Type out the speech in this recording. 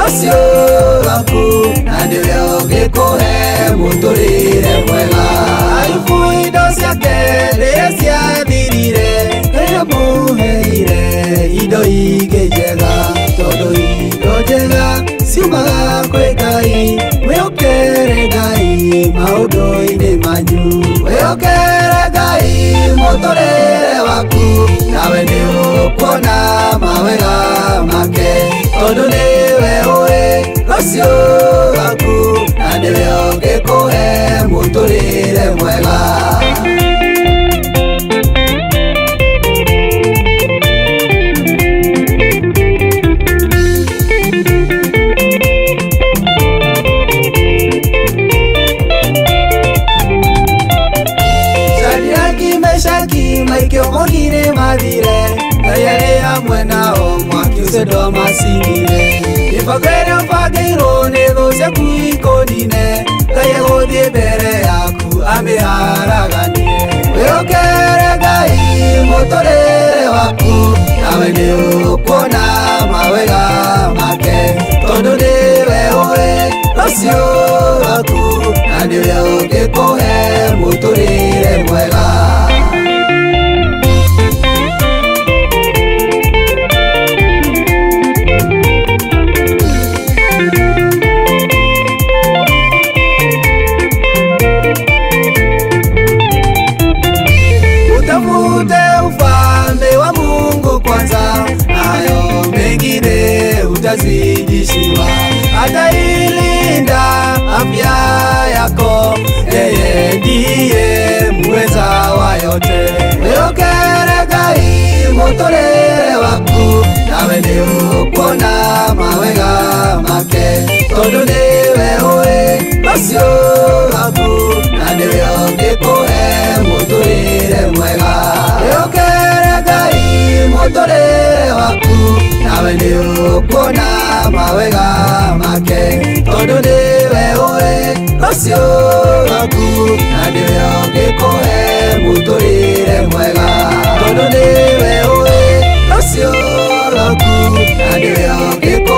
rũciũ rwaku na nĩwe ũngĩkũhe mũtũrĩre mwega. Ayubu indo ciake rĩrĩa ciathirire, Ngai amũheire indo ingĩ njega, tondũ indo njega ciumaga kwĩ Ngai. Mwĩhokere Ngai maũndũ-inĩ manyu, mwĩhokere Ngai mũtũrĩre waku, nawe nĩ ũkuona mawega make, tondũ nĩwe ũĩ rũciũ rwaku na nĩwe ũngĩkũhe mũtũrĩre mwega. Maikĩomogire mathire, Ngai arĩ hamwe nao mwaki ũcio ndwamacinire. Mĩbango ĩrĩa ũbangĩirwo nĩ thũ ciaku ikũnine, Ngai egũthiĩ mbere yaku amĩharaganie. Wĩhokere Ngai mũtũrĩre waku, nawe nĩ ũkuona mawega make, tondũ nĩwe ũĩ rũciũ rwaku na nĩwe ũngĩkũhe mũtũrĩre mwega. Ufalme wa Mungu kwanza, nayo mengine utazidishiwa. Atailinda afya yako, yeye ndiye muweza wa yote. Mwĩhokere Ngai mũtũrĩre waku, nawe nĩ ũkuona mawega make, tondũ nĩwe ũĩ rũciũ rwaku na nĩwe ũngĩkũhe mũtũrĩre mwega. Mwĩhokere Ngai mũtũrĩre waku, nawe nĩ ũkuona mawega make, tondũ nĩwe ũĩ rũciũ rwaku na nĩwe ũngĩkũhe mũtũrĩre mwega, tondũ nĩwe ũĩ rũciũ rwaku na nĩwe ũngĩkũhe